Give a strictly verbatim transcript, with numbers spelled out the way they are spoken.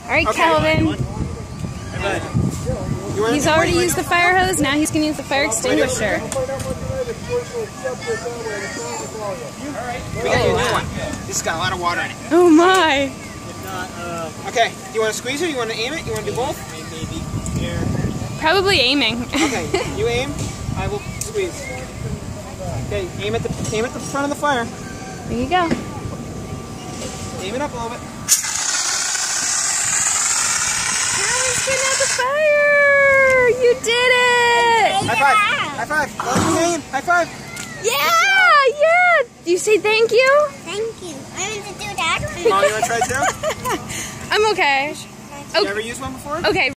All right, okay. Calvin. He's already do used the fire hose. Now he's gonna use the fire extinguisher. All right. We got Oh, you a wow. new one. This has got a lot of water in it. Oh my! Okay. Do you want to squeeze it? You want to aim it? You want to do both? Maybe. Here. Probably aiming. Okay. You aim. I will squeeze. Okay. Aim at the aim at the front of the fire. There you go. Aim it up a little bit. Calvin's getting out the fire! You did it! High five! High five! That's your name! High five! Yeah! Yeah! Do you say thank you? Thank you. I want to do that one. Oh, you want to try too? I'm okay. You ever used one before? Okay.